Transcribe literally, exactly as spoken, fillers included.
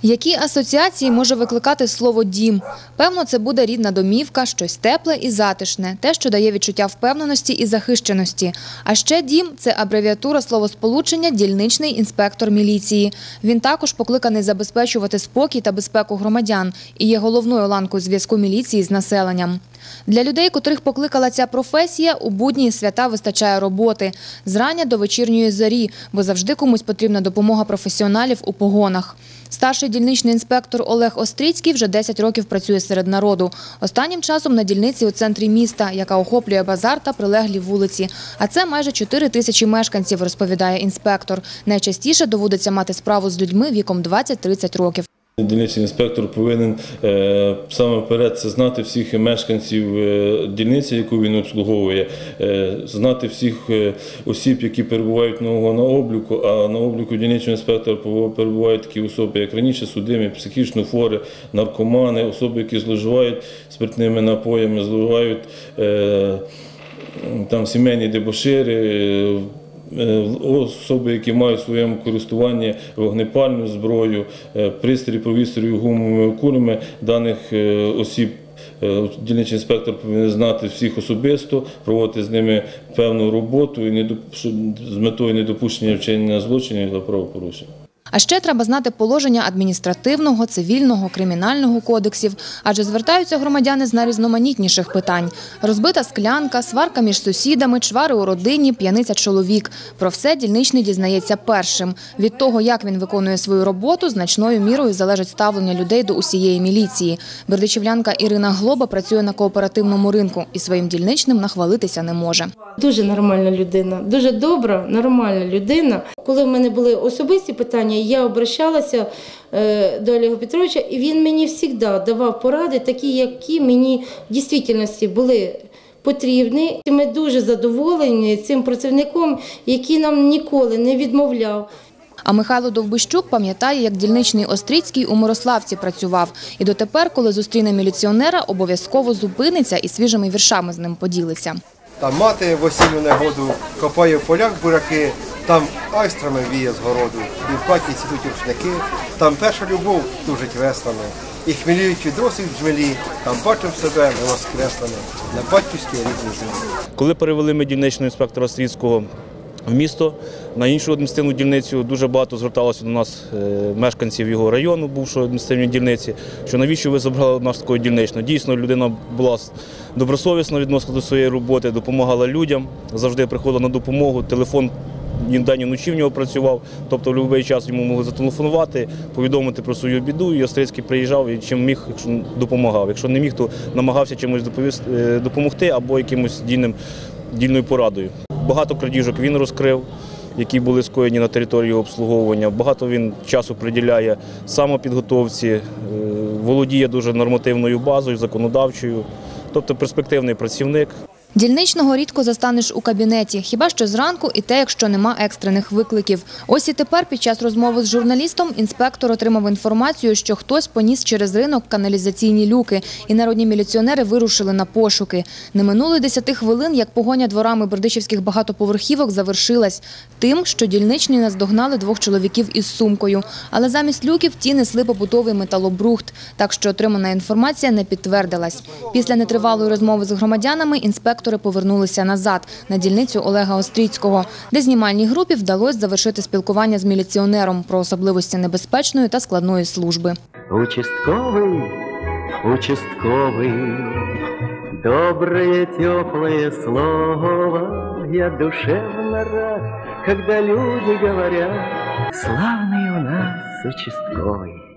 Які асоціації може викликати слово «дім»? Певно, це буде рідна домівка, щось тепле і затишне, те, що дає відчуття впевненості і захищеності. А ще «дім» – це абревіатура словосполучення «дільничний інспектор міліції». Він також покликаний забезпечувати спокій та безпеку громадян і є головною ланкою зв'язку міліції з населенням. Для людей, котрих покликала ця професія, у будні і свята вистачає роботи. Зрання до вечірньої зорі, бо завжди комусь потрібна допомога професіоналів у погонах. Старший дільничний інспектор Олег Острицький вже десять років працює серед народу. Останнім часом на дільниці у центрі міста, яка охоплює базар та прилеглі вулиці. А це майже чотири тисячі мешканців, розповідає інспектор. Найчастіше доводиться мати справу з людьми віком двадцять-тридцять років. Дільничний інспектор повинен е, саме перед це знати всіх мешканців е, дільниці, яку він обслуговує, е, знати всіх е, осіб, які перебувають на, на обліку, а на обліку дільничного інспектора перебувають такі особи, як раніше судимі, психічно хворі, наркомани, особи, які зловживають спиртними напоями, зловживають е, там сімейні дебошири, особи, які мають в своєму користуванні вогнепальну зброю, пристрій по відстрілу гумовими кулями даних осіб. Дільничний інспектор повинен знати всіх особисто, проводити з ними певну роботу з метою недопущення вчинення злочинів та правопорушень. А ще треба знати положення адміністративного, цивільного, кримінального кодексів, адже звертаються громадяни з найрізноманітніших питань. Розбита склянка, сварка між сусідами, чвари у родині, п'яниця чоловік. Про все дільничний дізнається першим. Від того, як він виконує свою роботу, значною мірою залежить ставлення людей до усієї міліції. Бердичівлянка Ірина Глоба працює на кооперативному ринку і своїм дільничним нахвалитися не може. Дуже нормальна людина, дуже добра, нормальна людина. Коли в мене були особисті питання, я обращалася до Олега Петровича, і він мені завжди давав поради, такі, які мені в дійсності були потрібні. Ми дуже задоволені цим працівником, який нам ніколи не відмовляв. А Михайло Довбищук пам'ятає, як дільничний Острицький у Мирославці працював. І дотепер, коли зустріне міліціонера, обов'язково зупиниться і свіжими віршами з ним поділиться. Там мати в осінню негоду копає в полях бураки, там айстрами віє з городу, і в хаті сідуть рушники, там перша любов тужить веслами, і хмілюючи досить жмелі, там бачив себе воскреслими на батьківській рідній землі. Коли перевели ми дільничного інспектора Острицького в місто, на іншу адміністративну дільницю, дуже багато зверталося до нас мешканців його району, бувшої адміністративної дільниці, що навіщо ви забрали нас такого дільничного. Дійсно, людина була добросовісно відносила до своєї роботи, допомагала людям, завжди приходила на допомогу, телефон ні день, ні вночі в нього працював, тобто в будь-який час йому могли зателефонувати, повідомити про свою біду, і Острицький приїжджав і чим міг, якщо допомагав. Якщо не міг, то намагався чимось допомогти або якимось дільним, дільною порадою. Багато крадіжок він розкрив, які були скоєні на території обслуговування. Багато він часу приділяє самопідготовці, володіє дуже нормативною базою, законодавчою, тобто перспективний працівник. Дільничного рідко застанеш у кабінеті, хіба що зранку і те, якщо нема екстрених викликів. Ось і тепер під час розмови з журналістом інспектор отримав інформацію, що хтось поніс через ринок каналізаційні люки, і народні міліціонери вирушили на пошуки. Не минуло й десяти хвилин, як погоня дворами бердичівських багатоповерхівок завершилась тим, що дільничні наздогнали двох чоловіків із сумкою. Але замість люків ті несли побутовий металобрухт, так що отримана інформація не підтвердилась. Після нетривалої розмови з громадянами інспектор повернулися назад, на дільницю Олега Острицького, де знімальній групі вдалося завершити спілкування з міліціонером про особливості небезпечної та складної служби. Участковий, участковий, доброе теплое слово, я душевно рад, когда люди говорят, славный у нас участковый.